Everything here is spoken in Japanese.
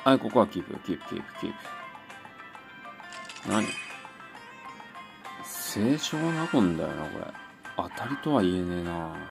はい、ここはキープ、キープ、キープ、キープ。何？正常なゴンだよな、これ。当たりとは言えねえな。